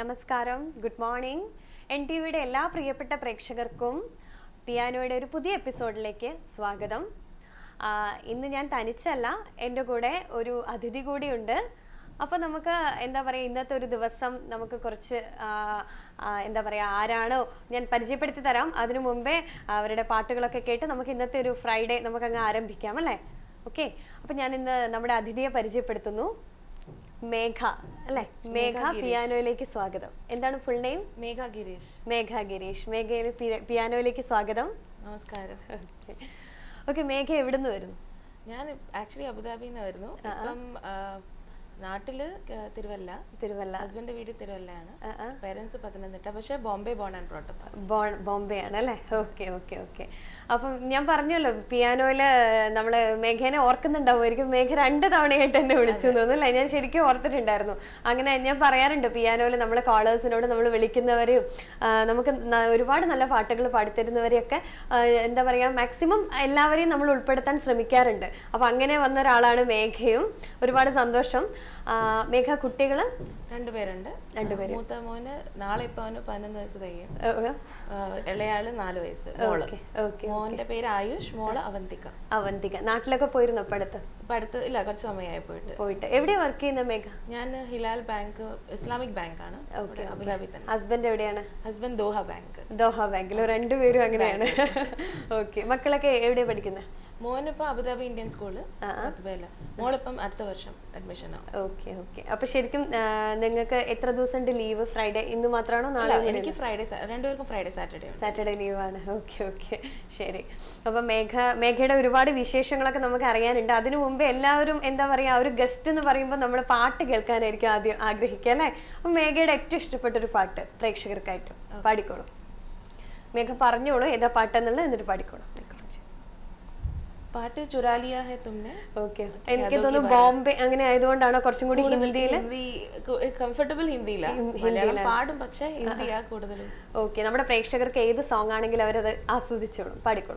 നമസ്കാരം, good morning. NTVയുടെ എല്ലാ പ്രിയപ്പെട്ട പ്രേക്ഷകർക്കും പിയാനോയുടെ ഒരു പുതിയ എപ്പിസോഡിലേക്ക് സ്വാഗതം. ഇന്ന് ഞാൻ തനിച്ചല്ല, എൻ്റെ കൂടെ ഒരു അതിഥി കൂടിയുണ്ട്. അപ്പോൾ നമുക്ക് എന്താ പറയുക, ഇന്നത്തെ ഒരു ദിവസം നമുക്ക് കുറച്ച് എന്താ പറയുക, ആരാണോ ഞാൻ പരിചയപ്പെടുത്തി തരാം. അതിനു മുമ്പേ അവരുടെ പാട്ടുകളൊക്കെ കേട്ട് നമുക്ക് ഇന്നത്തെ ഒരു ഫ്രൈഡേ നമുക്കങ്ങ് ആരംഭിക്കാം അല്ലേ? ഓക്കെ, അപ്പം ഞാൻ ഇന്ന് നമ്മുടെ അതിഥിയെ പരിചയപ്പെടുത്തുന്നു. മേഘ അല്ലേ? മേഘ പിയാനോയിലേക്ക് സ്വാഗതം. എന്താണ് ഫുൾ നെയിം? മേഘ ഗിരീഷ്. മേഘ ഗിരീഷ്. മേഘയുടെ പിയാനോയിലേക്ക് സ്വാഗതം. നമസ്കാരം. ഓക്കെ, മേഘ എവിടുന്ന് വരുന്നു? ഞാൻ ആക്ച്വലി അബുദാബിയിൽ നിന്ന് വരുന്നു. ഇപ്പം നാട്ടില് തിരുവല്ല. ഹസ്ബൻഡ് വീട് തിരുവല്ലയാണ്. പേരൻസ് പത്തനംതിട്ട, പക്ഷേ Bombay born and brought Bombay ആണ് അല്ലേ? Okay okay okay. അപ്പം ഞാൻ പറഞ്ഞല്ലോ, പിയാനോയില് നമ്മള് മേഘേനെ ഓർക്കുന്നുണ്ടാവുമായിരിക്കും. മേഘ 2 തവണയായിട്ട് എന്നെ വിളിച്ചു തോന്നുന്നു അല്ലേ? ഞാൻ ശരിക്കും ഓർത്തിട്ടുണ്ടായിരുന്നു. അങ്ങനെ ഞാൻ പറയാറുണ്ട്, പിയാനോയില് നമ്മളെ കോളേഴ്സിനോട് നമ്മൾ വിളിക്കുന്നവരെയും നമുക്ക് ഒരുപാട് നല്ല പാട്ടുകൾ പാടിത്തരുന്നവരെയൊക്കെ എന്താ പറയാ, മാക്സിമം എല്ലാവരെയും നമ്മൾ ഉൾപ്പെടുത്താൻ ശ്രമിക്കാറുണ്ട്. അപ്പൊ അങ്ങനെ വന്ന ഒരാളാണ് മേഘയും. ഒരുപാട് സന്തോഷം. മേഘ, കുട്ടികള് 2 പേരുണ്ട്. മൂത്ത മോന് നാളെ ഇപ്പൊ 11 വയസ്സ് തികയും. ഇളയാള് 4 വയസ്സ്. മോന്റെ പേര് ആയുഷ്, മോള് അവന്തിക. അവന്തിക. നാട്ടിലൊക്കെ പോയിരുന്നു അടുത്ത് ഇല്ല, കുറച്ച് സമയമായി പോയിട്ട്. എവിടെയാ വർക്ക് ചെയ്യുന്ന മേഘ? ഞാൻ ഹിലാൽ ബാങ്ക്, ഇസ്ലാമിക് ബാങ്ക് ആണ് അബുദാബി തന്നെ. ഹസ്ബൻഡ് എവിടെയാണ്? Husband Doha bank. ദോഹ ബാങ്കിൽ. 2 പേരും അങ്ങനെയാണ്. ഓക്കെ. മക്കളൊക്കെ എവിടെയാ പഠിക്കുന്നത്? മോനിപ്പോ അബുദാബി ഇന്ത്യൻ സ്കൂള്, മോളിപ്പം അടുത്ത വർഷം അഡ്മിഷൻ ആണ്. Okay okay. അപ്പൊ ശരിക്കും നിങ്ങൾക്ക് എത്ര ദിവസം ലീവ്? ഫ്രൈഡേ ഇന്ന് മാത്രമാണോ? നാളെ? എനിക്ക് ഫ്രൈഡേ, 2 പേർക്കും ഫ്രൈഡേ സാറ്റർഡേ ലീവാണ്. ഓക്കെ ഓക്കെ, ശരി. അപ്പൊ മേഘയുടെ ഒരുപാട് വിശേഷങ്ങളൊക്കെ നമുക്ക് അറിയാനുണ്ട്. അതിനു മുമ്പ് എല്ലാവരും എന്താ പറയാ, ഒരു ഗസ്റ്റ് എന്ന് പറയുമ്പോൾ നമ്മൾ പാട്ട് കേൾക്കാനായിരിക്കും ആദ്യം ആഗ്രഹിക്കുക അല്ലേ? അപ്പൊ മേഘയുടെ ഏറ്റവും ഇഷ്ടപ്പെട്ട ഒരു പാട്ട് പ്രേക്ഷകർക്കായിട്ട് പാടിക്കോളൂ. മേഘ പറഞ്ഞോളൂ ഏതാ പാട്ടെന്നുള്ളത്, എന്നിട്ട് പാടിക്കോളൂ. പാട്ട് ചുരാലിയ ഹെ തുമ്നെ. ഓക്കെ. എനിക്ക് തോന്നുന്നു ബോംബെ അങ്ങനെ ആയതുകൊണ്ടാണോ കുറച്ചും കൂടി ഹിന്ദിയിൽ കംഫർട്ടബിൾ? ഹിന്ദിയിലാണ് പാടും, പക്ഷേ ഹിന്ദിയാ കൂടുതലും. ഓക്കെ, നമ്മുടെ പ്രേക്ഷകർക്ക് ഏത് സോങ് ആണെങ്കിലും അവരത് ആസ്വദിച്ചോളും. പാടിക്കോളൂ.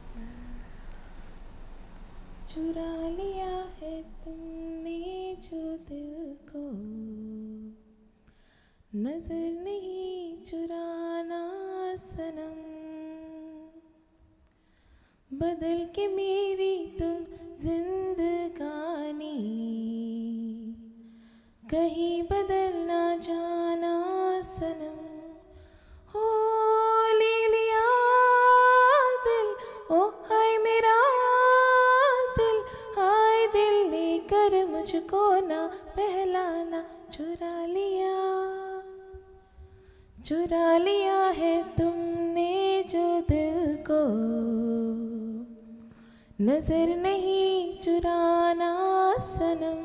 चुरा लिया है तुमने जो दिल को, नजर नहीं चुराना सनम, बदल के मेरी तुम जिंदगानी, कहीं बदल ना जाना सनम. हो ले लिया दिल, ओ हाय मेरा दिल, हाय दिल लेकर मुझको ना पहलाना. चुरा लिया है तुमने जो दिल को, नजर नहीं चुराना सनम,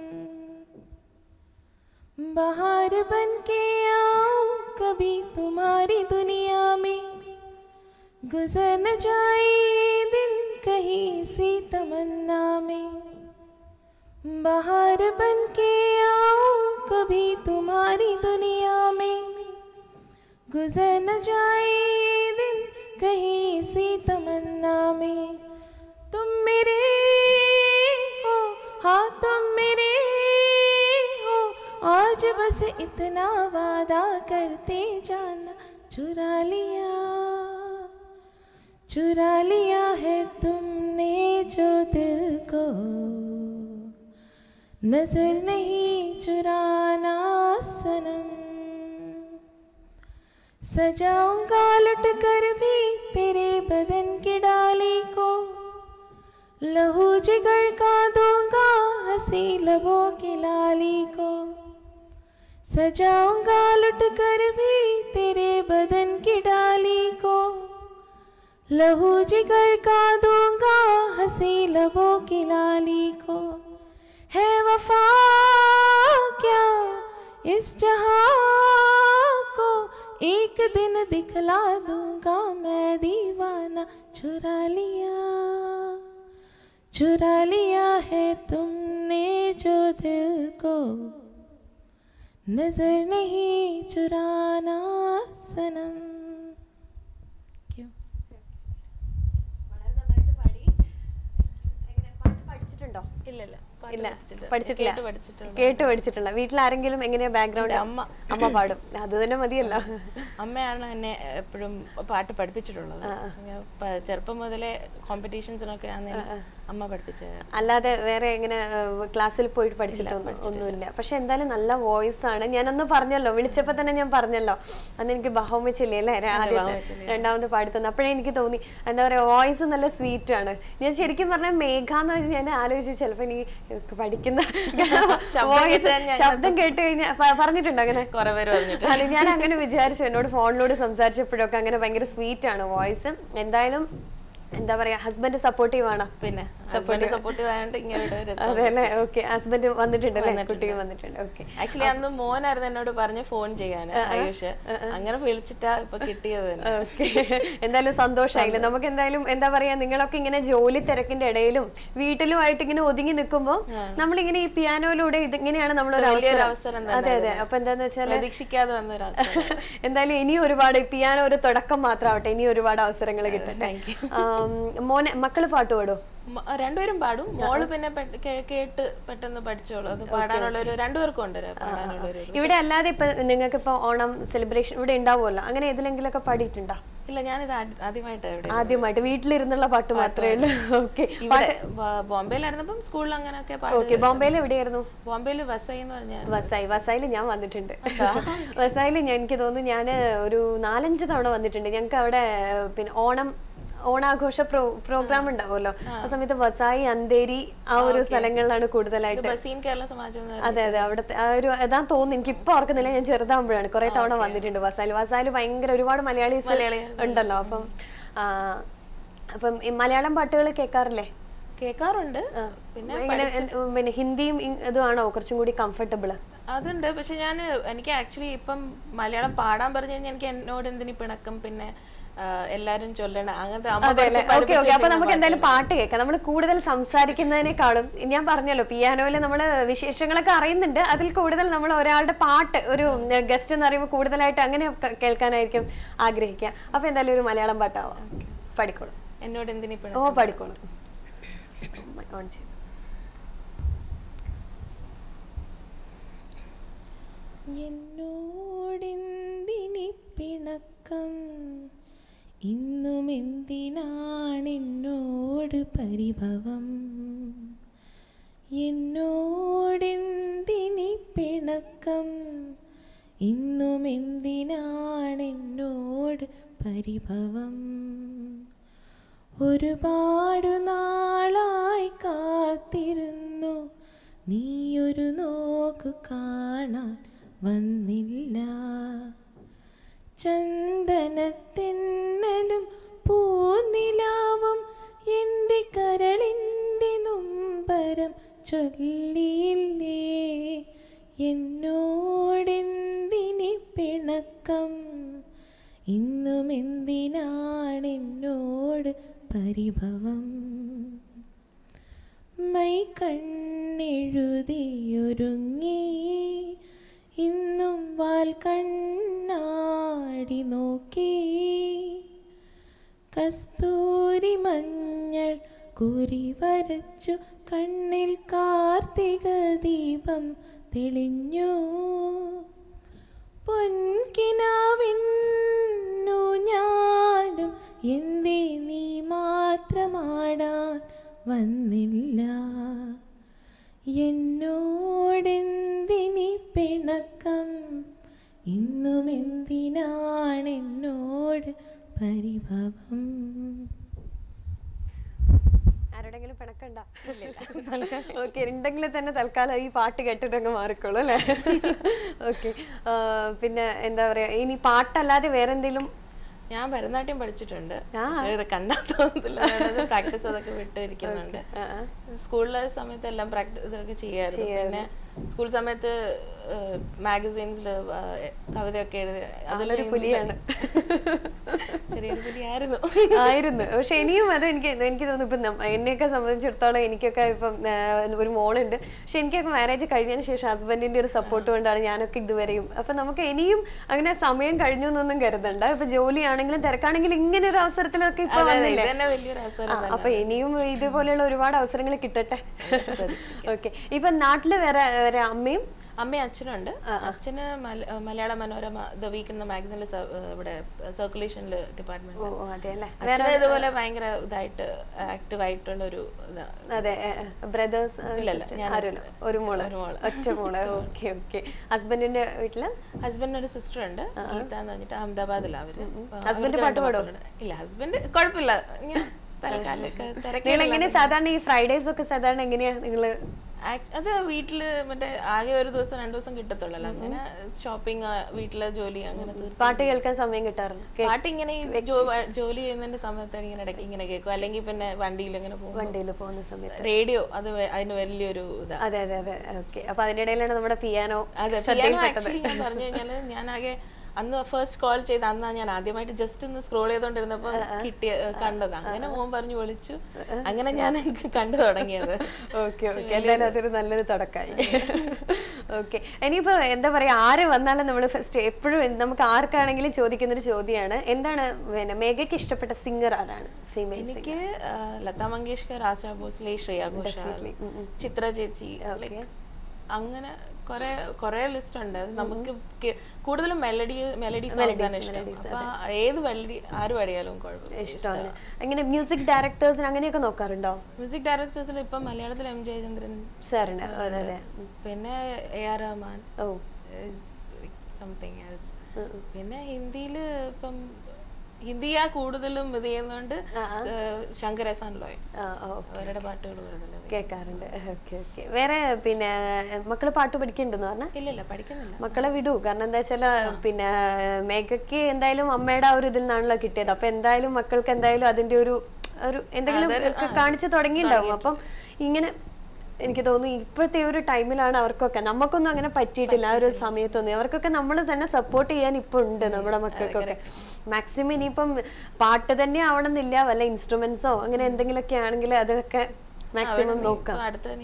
बाहर बन के आओ कभी तुम्हारी दुनिया में, गुजर न जाए ये दिन कहीं सी तमन्ना में, बाहर बन के आओ कभी तुम्हारी दुनिया में, गुजर न जाए ये दिन कहीं सी तमन्ना में. तुम मेरे हो, हाँ तुम मेरे हो, आज बस इतना वादा करते जाना. चुरा लिया है तुमने जो दिल को, नजर नहीं चुराना सनम, सजाऊंगा लुट कर भी तेरे बदन की डाली को, लहू जिगर का दूंगा हंसी लबों की लाली को, सजाऊंगा लुट कर भी तेरे बदन की डाली को, लहू जिगर का दूंगा हंसी लबों की लाली को. है वफा क्या इस जहां को, एक दिन दिखला दूंगा मैं दीवाना. चुरा लिया है तुमने जो दिल को, नजर नहीं चुराना सनम. വളരെ നന്നായിട്ട് പാടി. പാട്ട് പഠിച്ചിട്ടുണ്ടോ? ഇല്ലല്ല. ഇല്ല, പഠിച്ചിട്ടില്ല. കേട്ട് പഠിച്ചിട്ടില്ല. വീട്ടിൽ ആരെങ്കിലും എങ്ങനെയാ ബാക്ക്ഗ്രൗണ്ട്? അമ്മ പാടും, അത് തന്നെ മതിയല്ലോ. അമ്മയാണ് എന്നെ എപ്പോഴും പാട്ട് പഠിപ്പിച്ചിട്ടുള്ളത്. ചെറുപ്പം മുതലേ കോമ്പറ്റീഷൻസിനൊക്കെ അമ്മ പഠിപ്പിച്ചത്. അല്ലാതെ വേറെ എങ്ങനെ ക്ലാസ്സിൽ പോയിട്ട് പഠിച്ചിട്ടൊന്നുമില്ല. പക്ഷെ എന്തായാലും നല്ല വോയിസ് ആണ്. ഞാനന്ന് പറഞ്ഞല്ലോ, വിളിച്ചപ്പോ തന്നെ ഞാൻ പറഞ്ഞല്ലോ, അന്ന് എനിക്ക് ബഹോമിച്ചില്ലേ അല്ലേ രണ്ടാമത് പാടി തന്നു. അപ്പോഴേ എനിക്ക് തോന്നി എന്താ പറയാ, വോയിസ് നല്ല സ്വീറ്റ് ആണ്. ഞാൻ ശരിക്കും പറഞ്ഞ മേഘ എന്ന് വെച്ചാൽ ഞാൻ ആലോചിച്ചു ചിലപ്പോ എനിക്ക് പഠിക്കുന്ന വോയിസ് ശബ്ദം കേട്ട് കഴിഞ്ഞാൽ പറഞ്ഞിട്ടുണ്ടോ അങ്ങനെ? അല്ല, ഞാൻ അങ്ങനെ വിചാരിച്ചു. എന്നോട് ഫോണിലൂടെ സംസാരിച്ചപ്പോഴൊക്കെ അങ്ങനെ ഭയങ്കര സ്വീറ്റ് ആണ് വോയിസ്. എന്തായാലും എന്താ പറയാ, ഹസ്ബൻഡ് സപ്പോർട്ടീവ് ആണോ? പിന്നെ സപ്പോർട്ടീവ് ആയതുകൊണ്ട് ഇങ്ങനെ അതെ അല്ലേ? ഓക്കെ, ഹസ്ബൻഡ് വന്നിട്ടുണ്ടല്ലേ? കുട്ടിക്ക് വന്നിട്ടുണ്ട്. ഓക്കെ. ആക്ച്വലി അന്ന് മോനായിരുന്നു എന്നോട് പറഞ്ഞ് ഫോൺ ചെയ്യാൻ, ആയുഷ്. അങ്ങനെ വിളിച്ചിട്ടാ ഇപ്പൊ കിട്ടിയത്. ഓക്കെ, എന്തായാലും സന്തോഷമായില്ലേ? നമുക്ക് എന്തായാലും എന്താ പറയാ, നിങ്ങളൊക്കെ ഇങ്ങനെ ജോലി തിരക്കിന്റെ ഇടയിലും വീട്ടിലുമായിട്ട് ഇങ്ങനെ ഒതുങ്ങി നിൽക്കുമ്പോ നമ്മളിങ്ങനെ ഈ പിയാനോയിലൂടെ ഇതിങ്ങനെയാണ് നമ്മളൊരു അവസരം. അതെ അതെ. അപ്പൊ എന്താന്ന് വെച്ചാൽ പ്രതീക്ഷിക്കാതെ വന്നൊരു എന്തായാലും ഇനിയും ഒരുപാട്, പിയാനോ ഒരു തുടക്കം മാത്രമാവട്ടെ, ഇനി ഒരുപാട് അവസരങ്ങൾ കിട്ടട്ടെ. മോനെ, മക്കള് പാട്ട് പാടോ? രണ്ടുപേരും പാടും. മോള് പിന്നെ കേട്ട് പെട്ടെന്ന് പഠിച്ചോളൂ. അത് പാടാനുള്ള ഒരു രണ്ടുപേർക്കും ഉണ്ട്. ഇവിടെ അല്ലാതെ ഇപ്പൊ നിങ്ങൾക്ക് ഇപ്പൊ ഓണം സെലിബ്രേഷൻ ഇവിടെ ഉണ്ടാവുമല്ലോ, അങ്ങനെ ഏതിലെങ്കിലും ഒക്കെ പാടിയിട്ടുണ്ടോ? ഇല്ല, ഞാനിത് ആദ്യമായിട്ട് വീട്ടിലിരുന്നുള്ള പാട്ട് മാത്രമേ ഉള്ളൂ. ഓക്കെ. ബോംബെയിലായിരുന്നപ്പം സ്കൂളിൽ അങ്ങനെയൊക്കെ. ബോംബെയിൽ എവിടെയായിരുന്നു? ബോംബെയിൽ വസൈ എന്ന് പറഞ്ഞാൽ വസൈയിൽ ഞാൻ വന്നിട്ടുണ്ട്. വസൈയിൽ എനിക്ക് തോന്നുന്നു ഞാൻ ഒരു 4-5 തവണ വന്നിട്ടുണ്ട്. ഞങ്ങൾക്ക് അവിടെ പിന്നെ ഓണാഘോഷ പ്രോഗ്രാം ഉണ്ടാവുമല്ലോ, ആ സമയത്ത് വസായി, അന്തേരി ആ ഒരു സ്ഥലങ്ങളിലാണ് കൂടുതലായിട്ട്. അതെ അതെ, അവിടുത്തെ ആ ഒരു അതാ തോന്നുന്നു. എനിക്ക് ഇപ്പൊ ഓർക്കുന്നില്ല, ഞാൻ ചെറുതാകുമ്പോഴാണ് കുറെ തവണ വന്നിട്ടുണ്ട് വസായിൽ ഭയങ്കര ഒരുപാട് മലയാളീസ് ഉണ്ടല്ലോ. അപ്പം ഈ മലയാളം പാട്ടുകൾ കേൾക്കാറില്ലേ? കേൾക്കാറുണ്ട്. പിന്നെ ഹിന്ദിയും ഇതുമാണോ കുറച്ചും കൂടി കംഫർട്ടബിൾ? അതുണ്ട്. പക്ഷെ എനിക്ക് ആക്ച്വലി ഇപ്പം മലയാളം പാടാൻ പറഞ്ഞു കഴിഞ്ഞാൽ എനിക്ക് എന്നോട് എന്തിനു പിണക്കം, പിന്നെ എല്ലാരും ചൊല്ലണം അങ്ങനത്തെ. അപ്പൊ നമുക്ക് എന്തായാലും പാട്ട് കേൾക്കാം. നമ്മൾ കൂടുതൽ സംസാരിക്കുന്നതിനേക്കാളും ഞാൻ പറഞ്ഞല്ലോ, പിയാനോയില് നമ്മള് വിശേഷങ്ങളൊക്കെ അറിയുന്നുണ്ട്. അതിൽ കൂടുതൽ നമ്മൾ ഒരാളുടെ പാട്ട്, ഒരു ഗസ്റ്റ് എന്ന് പറയുമ്പോൾ കൂടുതലായിട്ട് അങ്ങനെ കേൾക്കാനായിരിക്കും ആഗ്രഹിക്കുക. അപ്പൊ എന്തായാലും ഒരു മലയാളം പാട്ടാവാം. പഠിക്കോളും. എന്നോട് എന്തിനു? ഓ, പഠിക്കോളും. എന്നോടെന്തിനി പിണക്കം, ഇന്നും എന്തിനാണെന്നോട് പരിഭവം? എന്നോടെന്തിനി പിണക്കം, ഇന്നും എന്തിനാണെന്നോട് പരിഭവം? ഒരുപാടു നാളായി കാത്തിരുന്നു, നീയൊരു നോക്കു കാണാൻ വന്നില്ല. ചന്ദനത്തെന്നലും പൂനിലാവും എൻ്റെ കരളിൻ്റെ നൊമ്പരം ചൊല്ലിയില്ലേ? എന്നോടെന്തിനി പിണക്കം, ഇന്നും എന്തിനാണെന്നോട് പരിഭവം? മൈ കണ്ണെഴുതിയൊരുങ്ങി, ഇന്നും വാൽ കണ്ണാടി നോക്കി. കസ്തൂരി മഞ്ഞൾ കുറി വരച്ചു, കണ്ണിൽ കാർത്തിക ദീപം തെളിഞ്ഞു. പൊൻകിനാവിന്നു ഞാനും എന്തേ നീ മാത്രമാടാൻ വന്നില്ല? എന്നോടെന്തിനി പിണക്കം, ഇന്നും എന്തിനാണെന്നോട് പരിഭവം? ആരോടെങ്കിലും പിണക്കണ്ട? ഓക്കെ, ഉണ്ടെങ്കിൽ തന്നെ തൽക്കാലം ഈ പാട്ട് കേട്ടിട്ടങ്ങ് മാറിക്കോളൂ അല്ലേ? ഓക്കെ. പിന്നെ എന്താ പറയാ, ഇനി പാട്ടല്ലാതെ വേറെ എന്തെങ്കിലും? ഞാൻ ഭരതനാട്യം പഠിച്ചിട്ടുണ്ട്. കണ്ടാ തോന്നത്തില്ല, പ്രാക്ടീസ് അതൊക്കെ വിട്ടിരിക്കുന്നുണ്ട്. സ്കൂളിലെ സമയത്ത് എല്ലാം പ്രാക്ടീസ് ഇതൊക്കെ ചെയ്യാറുണ്ട്. പിന്നെ സ്കൂൾ സമയത്ത് മാഗസീൻസിൽ കവിതയൊക്കെ എഴുതി അതിലൊരു പുലിയാണ്. ചെറിയൊരു പുലിയായിരുന്നു. പക്ഷെ ഇനിയും അത് എനിക്ക് തോന്നുന്നു ഇപ്പം എന്നെയൊക്കെ സംബന്ധിച്ചിടത്തോളം എനിക്കൊക്കെ ഇപ്പം ഒരു മോളുണ്ട്. പക്ഷെ എനിക്കൊക്കെ മാരേജ് കഴിഞ്ഞതിന് ശേഷം ഹസ്ബൻഡിന്റെ ഒരു സപ്പോർട്ട് കൊണ്ടാണ് ഞാനൊക്കെ ഇതുവരെയും. അപ്പൊ നമുക്ക് ഇനിയും അങ്ങനെ സമയം കഴിഞ്ഞു എന്നൊന്നും കരുതണ്ട. ഇപ്പൊ ജോലിയാണെങ്കിലും തിരക്കാണെങ്കിലും ഇങ്ങനെ ഒരു അവസരത്തിലൊക്കെ ഇപ്പൊ വന്നില്ലേ. അപ്പൊ ഇനിയും ഇതുപോലെയുള്ള ഒരുപാട് അവസരങ്ങൾ കിട്ടട്ടെ. ഓക്കെ. ഇപ്പൊ നാട്ടില് വേറെ അമ്മയും അച്ഛനും ഉണ്ട്. അച്ഛന് മലയാള മനോരമ ദ വീക്ക് എന്ന മാഗസിനിൽ ഇവിടെ സർക്കുലേഷനിൽ ഡിപ്പാർട്ട്മെന്റ്. അച്ഛന് ഇതുപോലെ ഭയങ്കര ഇതായിട്ട് ആക്റ്റീവ് ആയിട്ടുള്ള ഒരു അതെ. ബ്രദേഴ്സ് ഒരു മോള് ഒറ്റ മോള്. Okay okay. ഹസ്ബൻഡിന്റെ വീട്ടില് ഹസ്ബൻഡിന് ഒരു സിസ്റ്റർ ഉണ്ട്, ഗീത എന്ന് പറഞ്ഞിട്ട് അഹമ്മദാബാദിലാണ് അവര്. ഹസ്ബൻഡ് പാട്ട് പാടും? ഇല്ല, ഹസ്ബൻഡ് കുഴപ്പമില്ല. എങ്ങനെ സാധാരണ ഈ ഫ്രൈഡേസ് ഒക്കെ സാധാരണ എങ്ങനെയാ നിങ്ങള്? അത് വീട്ടില് മറ്റേ ആകെ ഒരു ദിവസം 2 ദിവസം കിട്ടത്തുള്ളല്ലോ. അങ്ങനെ ഷോപ്പിംഗ്, വീട്ടിലെ ജോലി, അങ്ങനെ പാട്ട് കേൾക്കാൻ സമയം കിട്ടാറുണ്ട്. പാട്ട് ഇങ്ങനെ ജോലി ചെയ്യുന്നതിന്റെ സമയത്താണ് ഇങ്ങനെ ഇടയ്ക്ക് ഇങ്ങനെ കേൾക്കും. അല്ലെങ്കിൽ പിന്നെ വണ്ടിയിൽ ഇങ്ങനെ പോകുന്ന സമയത്ത് റേഡിയോ അതിന് വലിയൊരു ഇതാണ്. അതെ അതെ അതെ. ഓക്കെ. അപ്പൊ അതിന്റെ ഇടയിലാണ് നമ്മുടെ പിയാനോ. അതെ, പിയാനോ ആക്ച്വലി ഞാൻ പറഞ്ഞു കഴിഞ്ഞാല് ഞാൻ ആകെ അന്ന് ഫസ്റ്റ് കോൾ ചെയ്ത് അന്നാ ഞാൻ ആദ്യമായിട്ട് ജസ്റ്റ് ഒന്ന് സ്ക്രോൾ ചെയ്തോണ്ടിരുന്നപ്പോ കണ്ടത്. അങ്ങനെ മോൻ പറഞ്ഞു വിളിച്ചു, അങ്ങനെ ഞാൻ കണ്ടു തുടങ്ങിയത്. Okay okay. എന്തായാലും അതൊരു നല്ലൊരു തുടക്കമായി. ഓക്കെ. ഇനിയിപ്പോ എന്താ പറയാ, ആര് വന്നാലും നമ്മൾ ഫസ്റ്റ് എപ്പോഴും നമുക്ക് ആർക്കാണെങ്കിലും ചോദിക്കുന്നൊരു ചോദ്യമാണ്, എന്താണ് പിന്നെ മേഘയ്ക്ക് ഇഷ്ടപ്പെട്ട സിംഗർ ആരാണ്? ഫീമെയിൽ. എനിക്ക് ലതാ മങ്കേഷ്കർ, ആശാ ഭോസ്ലെ, ശ്രേയ ഘോഷാൽ, ചിത്ര ചേച്ചി, അങ്ങനെ കൊറേ ലിസ്റ്റ് ഉണ്ട്. നമുക്ക് കൂടുതലും മെലഡി സോങ്സാണ് ഇഷ്ടം. അപ്പൊ ഏത് മെലഡി ആര് പാടിയാലും കുഴപ്പമില്ല, ഇഷ്ടമാണ്. അങ്ങനെ മ്യൂസിക് ഡയറക്ടേഴ്സിന് അങ്ങനെയൊക്കെ നോക്കാറുണ്ടോ? മ്യൂസിക് ഡയറക്ടേഴ്സിൽ ഇപ്പം മലയാളത്തിൽ എം ജയചന്ദ്രൻ സാറിന്, പിന്നെ AR റഹ്മാൻ, സംതിങ് എൽസ്. പിന്നെ ഹിന്ദിയില് ഇപ്പം ഹിന്ദിയാ കൂടുതലും ഇത് ചെയ്യുന്നോണ്ട് ശങ്കർ എഹ്സാൻ ലോയ്, അവരുടെ പാട്ടുകൾ കേൾക്കാറുണ്ട്. Okay okay. വേറെ പിന്നെ മക്കള് പാട്ട് പഠിക്കണ്ടെന്ന് പറഞ്ഞാൽ? ഇല്ല, പഠിക്കുന്നില്ല. മക്കളെ വിടൂ. കാരണം എന്താ വെച്ചാല് പിന്നെ മേഘയ്ക്ക് എന്തായാലും അമ്മയുടെ ആ ഒരു ഇതിൽ നിന്നാണല്ലോ കിട്ടിയത്. അപ്പൊ എന്തായാലും മക്കൾക്ക് എന്തായാലും അതിന്റെ ഒരു എന്തെങ്കിലും കാണിച്ചു തുടങ്ങിയിട്ടുണ്ടാവും. അപ്പം ഇങ്ങനെ എനിക്ക് തോന്നുന്നു ഇപ്പോഴത്തെ ഒരു ടൈമിലാണ് അവർക്കൊക്കെ, നമുക്കൊന്നും അങ്ങനെ പറ്റിയിട്ടില്ല ആ ഒരു സമയത്തൊന്നും. അവർക്കൊക്കെ നമ്മൾ തന്നെ സപ്പോർട്ട് ചെയ്യാൻ ഇപ്പൊ ഉണ്ട് നമ്മുടെ മക്കൾക്കൊക്കെ. മാക്സിമം ഇനിയിപ്പം പാട്ട് തന്നെ ആവണമെന്നില്ല, വല്ല ഇൻസ്ട്രുമെന്റ്സോ അങ്ങനെ എന്തെങ്കിലുമൊക്കെ ആണെങ്കിൽ അതൊക്കെ മാക്സിമം നോക്കാം.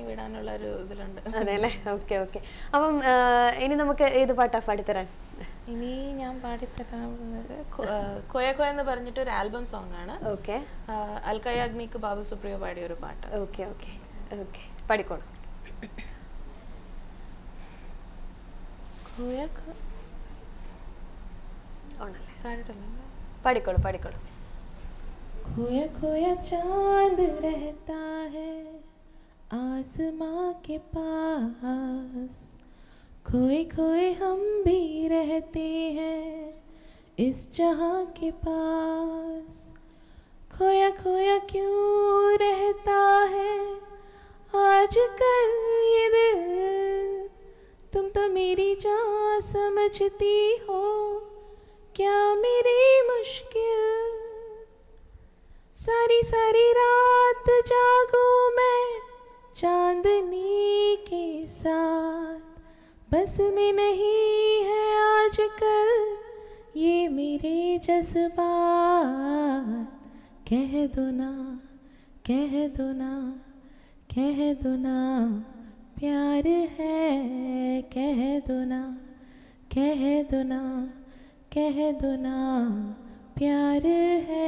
അതെ അല്ലേ? Okay okay. അപ്പം ഇനി നമുക്ക് ഏത് പാട്ടാ പാടിത്തരാൻ? ഇനി ഞാൻ പാടിത്തരാവുന്നത് കോയ കോയ എന്ന് പറഞ്ഞിട്ട് ഒരു ആൽബം സോങ് ആണ്. ഓക്കെ. അൽക്കയ അഗ്നിക്ക് ബാബു സുപ്രിയോ പാടിയ ഒരു പാട്ട്. Okay okay okay. പഠിക്കോളൂ. പഠിക്കോളൂ പഠിക്കോളൂ. खोया खोया चांद रहता है आसमां के पास, खोए खोए हम भी रहते हैं इस जहां के पास, खोया खोया क्यों रहता है आजकल ये दिल, तुम तो मेरी जान समझती हो क्या मेरी मुश्किल, सारी सारी रात जागूं मैं चांदनी के साथ, बस में नहीं है आजकल ये मेरे जज्बात, कह दो ना कह दो ना कह दो ना प्यार है, कह दो ना कह दो ना कह दो ना प्यार है,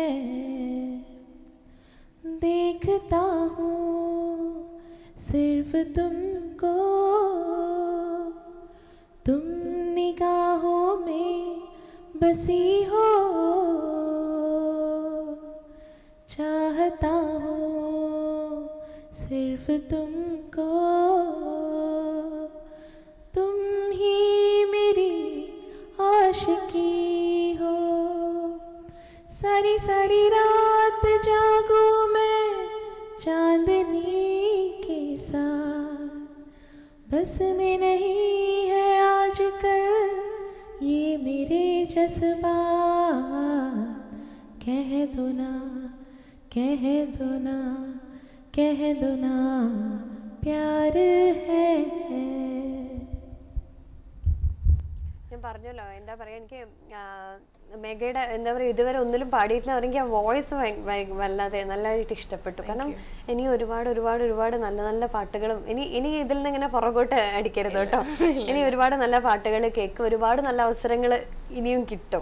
देखता हूँ सिर्फ तुमको, तुम निगाहों में बसी हो, चाहता हूँ सिर्फ तुमको, तुम ही मेरी आशिकी हो, सारी सारी रात जागूं मैं चांदनी के साथ, बस में नहीं है आजकल ये मेरे जज्बात, कह दो ना कह दो ना कह दो ना प्यार है। പറഞ്ഞല്ലോ, എന്താ പറയാ, എനിക്ക് മേഘയുടെ എന്താ പറയുക ഇതുവരെ ഒന്നിലും പാടിയിട്ടില്ല. എനിക്ക് ആ വോയിസ് വല്ലാതെ നല്ലതായിട്ട് ഇഷ്ടപ്പെട്ടു. കാരണം ഇനി ഒരുപാട് ഒരുപാട് ഒരുപാട് നല്ല നല്ല പാട്ടുകളും ഇനി ഇതിൽ നിന്ന് ഇങ്ങനെ പുറകോട്ട് അടിക്കരുത് കേട്ടോ. ഇനി ഒരുപാട് നല്ല പാട്ടുകൾ കേൾക്കും, ഒരുപാട് നല്ല അവസരങ്ങൾ ഇനിയും കിട്ടും.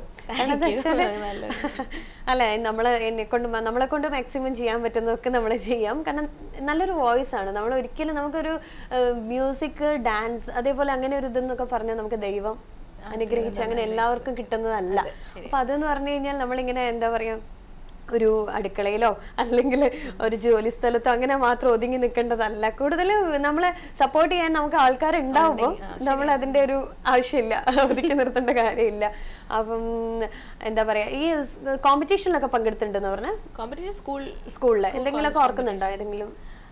അല്ലെ, നമ്മളെ കൊണ്ട് മാക്സിമം ചെയ്യാൻ പറ്റുന്നതൊക്കെ നമ്മൾ ചെയ്യാം. കാരണം നല്ലൊരു വോയിസ് ആണ്. നമ്മൾ ഒരിക്കലും നമുക്കൊരു മ്യൂസിക്, ഡാൻസ്, അതേപോലെ അങ്ങനെ ഒരു ഇതെന്നൊക്കെ പറഞ്ഞാൽ നമുക്ക് ദൈവം അനുഗ്രഹിച്ച് അങ്ങനെ എല്ലാവർക്കും കിട്ടുന്നതല്ല. അപ്പൊ അതെന്ന് പറഞ്ഞു കഴിഞ്ഞാൽ നമ്മളിങ്ങനെ എന്താ പറയാ ഒരു അടുക്കളയിലോ അല്ലെങ്കിൽ ഒരു ജോലി സ്ഥലത്തോ അങ്ങനെ മാത്രം ഒതുങ്ങി നിൽക്കേണ്ടതല്ല. കൂടുതൽ നമ്മളെ സപ്പോർട്ട് ചെയ്യാൻ നമുക്ക് ആൾക്കാരുണ്ടാവുമ്പോൾ നമ്മൾ അതിന്റെ ഒരു ആവശ്യമില്ല, ഒതുക്കി നിർത്തേണ്ട കാര്യമില്ല. അപ്പം എന്താ പറയാ, ഈ കോമ്പറ്റീഷനിലൊക്കെ പങ്കെടുത്തിട്ടുണ്ടെന്ന് പറഞ്ഞ സ്കൂളില് എന്തെങ്കിലുമൊക്കെ ഓർക്കുന്നുണ്ടോ? ഏതെങ്കിലും?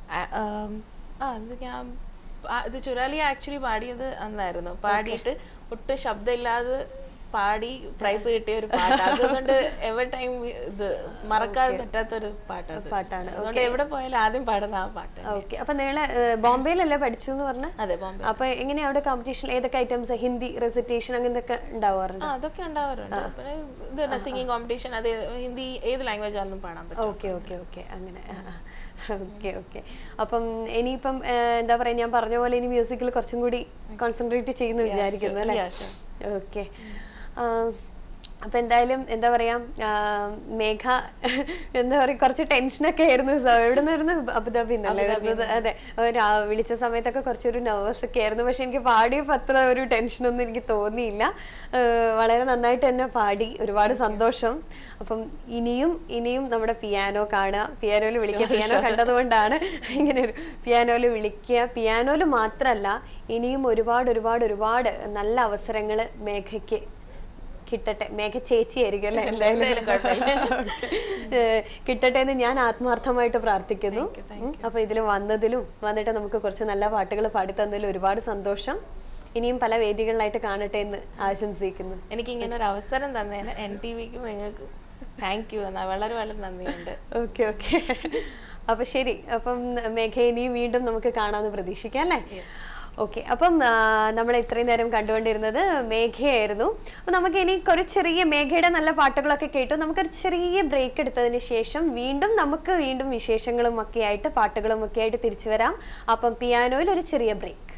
ഇത് ചുരാലി ആക്ച്വലി പാടിയത് അന്നായിരുന്നു. പാടിയിട്ട് ഒട്ടും ശബ്ദമില്ലാതെ പാടി പ്രൈസ് കിട്ടിയ ഒരു പാട്ട്. അതുകൊണ്ട് എവർ ടൈം ഇത് മറക്കാതെ പറ്റാത്തൊരു പാട്ടാണ്. അതുകൊണ്ട് എവിടെ പോയാലും ആദ്യം പാടുന്ന ആ പാട്ട്. ഓക്കെ. അപ്പൊ നിങ്ങള് ബോംബെയിലല്ലേ പഠിച്ചു എന്ന് പറഞ്ഞ? അതെ, ബോംബെ. അപ്പൊ എങ്ങനെയാ അവിടെ കോമ്പറ്റീഷൻ? ഏതൊക്കെ ഐറ്റംസ്? ഹിന്ദി റെസിറ്റേഷൻ അങ്ങനത്തെ ഉണ്ടാവാറുണ്ട്? അതൊക്കെ ഉണ്ടാവാറുണ്ട്. പിന്നെ ഇത് സിംഗിങ് കോമ്പറ്റീഷൻ, അത് ഹിന്ദി ഏത് ലാംഗ്വേജ് ആണെന്നും പാടാൻ പറ്റും. ഓക്കെ ഓക്കെ ഓക്കെ, അങ്ങനെ. Okay okay. അപ്പം ഇനിയിപ്പം എന്താ പറയാ, ഞാൻ പറഞ്ഞ പോലെ ഇനി മ്യൂസിക്കിൽ കുറച്ചും കൂടി കോൺസെൻട്രേറ്റ് ചെയ്യുന്നു വിചാരിക്കുന്നു അല്ലേ? ഓക്കെ. അപ്പൊ എന്തായാലും എന്താ പറയാ, മേഘ എന്താ പറയാ കുറച്ച് ടെൻഷനൊക്കെ ആയിരുന്നു. എവിടെ നിന്നായിരുന്നു? അബുദാബി എന്നല്ലേ വരുന്നത്? അതെ. വിളിച്ച സമയത്തൊക്കെ കുറച്ചൊരു നെർവസ് ഒക്കെ ആയിരുന്നു. പക്ഷെ എനിക്ക് പാടിയപ്പോൾ അത്ര ഒരു ടെൻഷനൊന്നും എനിക്ക് തോന്നിയില്ല. വളരെ നന്നായിട്ട് തന്നെ പാടി. ഒരുപാട് സന്തോഷം. അപ്പം ഇനിയും നമ്മുടെ പിയാനോ കാണുക, പിയാനോയിൽ വിളിക്കുക. പിയാനോ കണ്ടതുകൊണ്ടാണ് ഇങ്ങനെ ഒരു പിയാനോയിൽ വിളിക്കുക. പിയാനോയിൽ മാത്രമല്ല, ഇനിയും ഒരുപാട് ഒരുപാട് ഒരുപാട് നല്ല അവസരങ്ങൾ മേഘയ്ക്ക് കിട്ടട്ടെ. മേഘ ചേച്ചി ആയിരിക്കും അല്ലേ? എന്തായാലും കിട്ടട്ടെ എന്ന് ഞാൻ ആത്മാർത്ഥമായിട്ട് പ്രാർത്ഥിക്കുന്നു. അപ്പൊ ഇതിൽ വന്നിട്ട് നമുക്ക് കുറച്ച് നല്ല പാട്ടുകൾ പാടിത്തന്നതിൽ ഒരുപാട് സന്തോഷം. ഇനിയും പല വേദികളിലായിട്ട് കാണട്ടെ എന്ന് ആശംസിക്കുന്നു. എനിക്ക് ഇങ്ങനെ ഒരു അവസരം തന്നതിന് NTVക്കും നിങ്ങൾക്ക് താങ്ക് യു. വളരെ വളരെ നന്ദിയുണ്ട്. Okay okay. അപ്പൊ ശരി. അപ്പം മേഘ ഇനിയും വീണ്ടും നമുക്ക് കാണാമെന്ന് പ്രതീക്ഷിക്കാം അല്ലേ? ഓക്കെ. അപ്പം നമ്മൾ ഇത്രയും നേരം കണ്ടുകൊണ്ടിരുന്നത് മേഘയായിരുന്നു. അപ്പം നമുക്ക് ഇനി ഒരു ചെറിയ മേഘയുടെ നല്ല പാട്ടുകളൊക്കെ കേട്ടു. നമുക്കൊരു ചെറിയ ബ്രേക്ക് എടുത്തതിന് ശേഷം വീണ്ടും വിശേഷങ്ങളും ഒക്കെ ആയിട്ട് പാട്ടുകളും ഒക്കെ ആയിട്ട് തിരിച്ചു വരാം. അപ്പം പിയാനോയിൽ ഒരു ചെറിയ ബ്രേക്ക്.